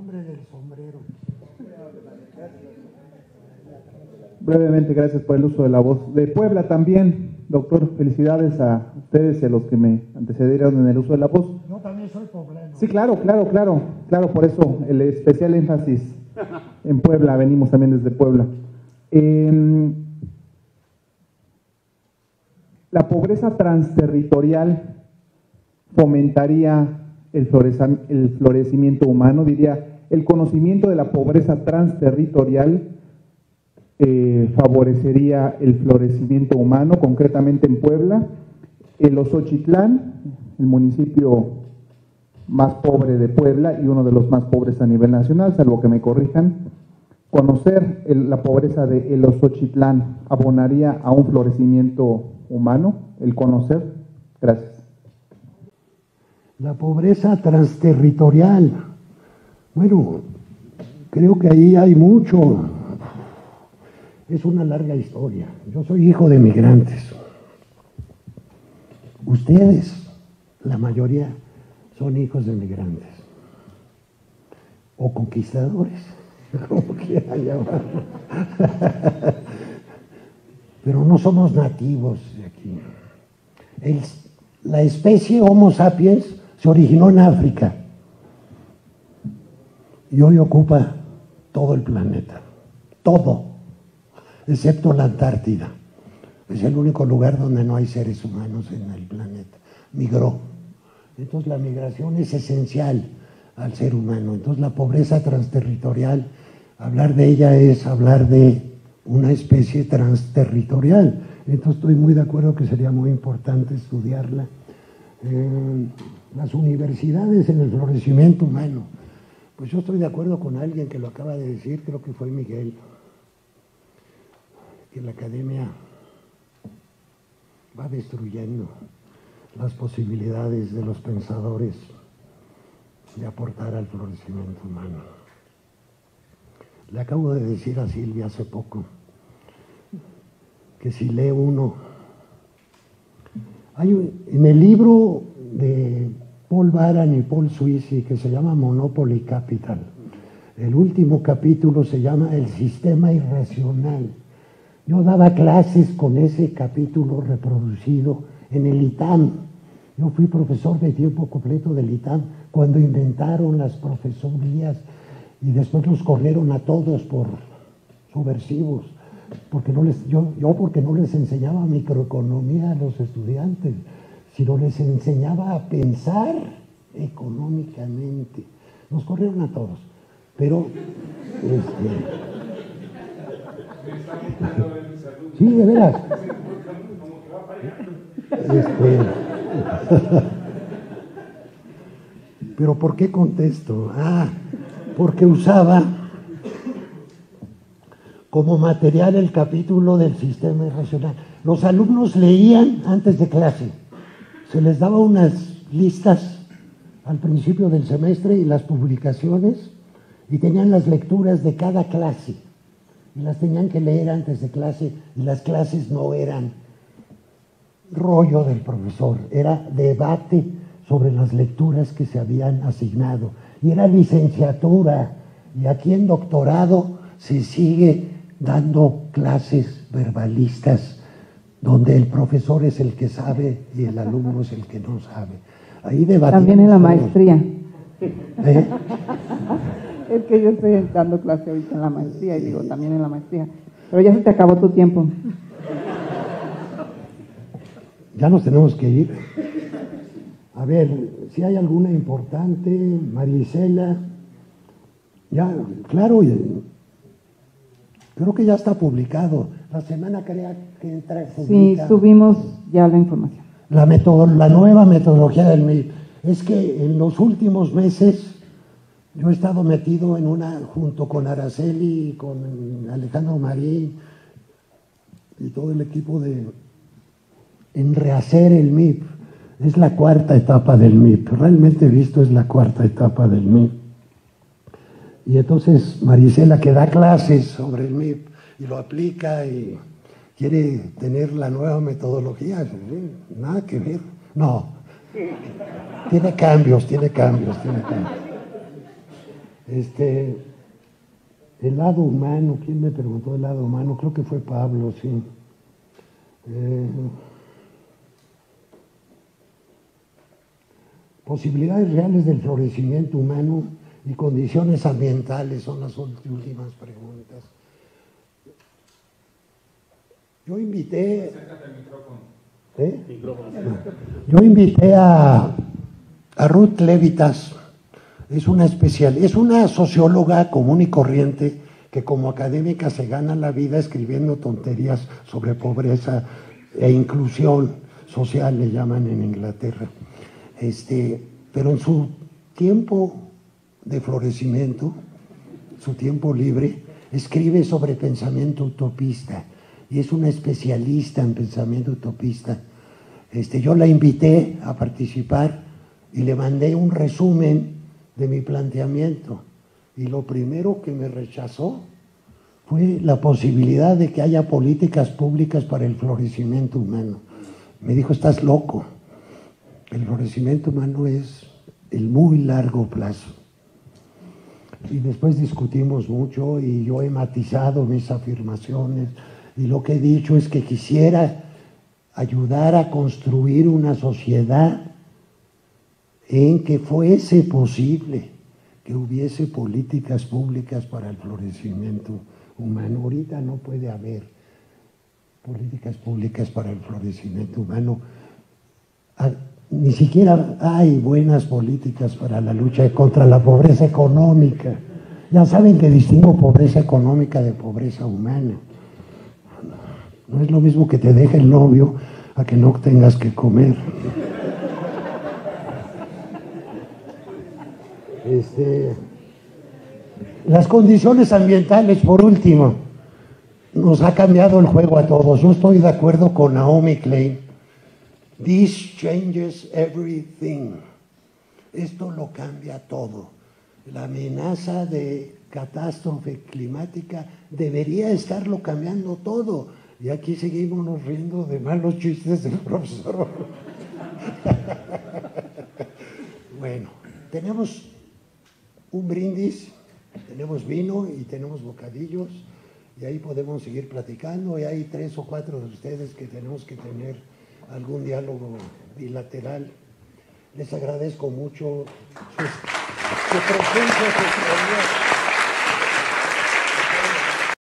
hombre del sombrero. Brevemente, gracias por el uso de la voz. De Puebla también, doctor, felicidades a ustedes y a los que me antecedieron en el uso de la voz. Yo también soy poblano. Sí, claro, por eso el especial énfasis en Puebla, venimos también desde Puebla. La pobreza transterritorial fomentaría el florecimiento humano, diría, el conocimiento de la pobreza transterritorial favorecería el florecimiento humano, concretamente en Puebla. El Osochitlán, el municipio más pobre de Puebla y uno de los más pobres a nivel nacional, salvo que me corrijan, conocer la pobreza de El Osochitlán abonaría a un florecimiento humano, el conocer. Gracias. La pobreza transterritorial. Bueno, creo que ahí hay mucho. Es una larga historia. Yo soy hijo de migrantes. Ustedes, la mayoría, son hijos de migrantes. O conquistadores, como quieran llamarlo. Pero no somos nativos de aquí. La especie Homo sapiens se originó en África y hoy ocupa todo el planeta. Todo. Excepto la Antártida. Es el único lugar donde no hay seres humanos en el planeta. Migró. Entonces la migración es esencial al ser humano. Entonces la pobreza transterritorial, hablar de ella es hablar de una especie transterritorial. Entonces estoy muy de acuerdo que sería muy importante estudiarla. Las universidades en el florecimiento humano. Pues yo estoy de acuerdo con alguien que lo acaba de decir, creo que fue Miguel, que la academia va destruyendo las posibilidades de los pensadores de aportar al florecimiento humano. Le acabo de decir a Silvia hace poco que si lee uno, en el libro de Paul Baran y Paul Sweezy que se llama Monopoly Capital, el último capítulo se llama El sistema irracional. Yo daba clases con ese capítulo reproducido en el ITAM. Yo fui profesor de tiempo completo del ITAM cuando inventaron las profesorías y después los corrieron a todos por subversivos, porque porque no les enseñaba microeconomía a los estudiantes, sino les enseñaba a pensar económicamente. Nos corrieron a todos, pero sí, de veras. Pero ¿por qué contesto? Porque usaba como material el capítulo del sistema irracional. Los alumnos leían antes de clase. Se les daba unas listas al principio del semestre y las publicaciones, y tenían las lecturas de cada clase. Y las tenían que leer antes de clase, y las clases no eran rollo del profesor, era debate sobre las lecturas que se habían asignado. Y era licenciatura, y aquí en doctorado se sigue dando clases verbalistas, donde el profesor es el que sabe y el alumno es el que no sabe. Ahí debatimos. También en la maestría. Es que yo estoy dando clase ahorita en la maestría, y digo, también en la maestría. Pero ya se te acabó tu tiempo. Ya nos tenemos que ir. A ver, si hay alguna importante, María Isela. Ya, claro, creo que ya está publicado. La semana que entra publica. Sí, subimos ya la información. La nueva metodología del MIP. Es que en los últimos meses yo he estado metido junto con Araceli, con Alejandro Marín y todo el equipo en rehacer el MIP. Es la cuarta etapa del MIP. Realmente visto es la cuarta etapa del MIP. Y entonces Marisela, que da clases sobre el MIP y lo aplica y quiere tener la nueva metodología, nada que ver. No, tiene cambios. El lado humano, ¿quién me preguntó el lado humano? Creo que fue Pablo, sí. Posibilidades reales del florecimiento humano y condiciones ambientales son las últimas preguntas. Yo invité... Yo invité a Ruth Levitas. Es una socióloga común y corriente que como académica se gana la vida escribiendo tonterías sobre pobreza e inclusión social, le llaman en Inglaterra. Pero en su tiempo de florecimiento, su tiempo libre, escribe sobre pensamiento utopista y es una especialista en pensamiento utopista. Yo la invité a participar y le mandé un resumen de mi planteamiento y lo primero que me rechazó fue la posibilidad de que haya políticas públicas para el florecimiento humano. Me dijo, estás loco, el florecimiento humano es el muy largo plazo. Y después discutimos mucho y yo he matizado mis afirmaciones y lo que he dicho es que quisiera ayudar a construir una sociedad en que fuese posible que hubiese políticas públicas para el florecimiento humano. Ahorita no puede haber políticas públicas para el florecimiento humano. Ni siquiera hay buenas políticas para la lucha contra la pobreza económica. Ya saben que distingo pobreza económica de pobreza humana. No es lo mismo que te deje el novio a que no tengas que comer. Las condiciones ambientales, por último, nos ha cambiado el juego a todos. Yo estoy de acuerdo con Naomi Klein. This changes everything. Esto lo cambia todo. La amenaza de catástrofe climática debería estarlo cambiando todo. Y aquí seguimos nos riendo de malos chistes del profesor. Bueno, tenemos un brindis, tenemos vino y tenemos bocadillos y ahí podemos seguir platicando y hay 3 o 4 de ustedes que tenemos que tener algún diálogo bilateral. Les agradezco mucho su presencia, su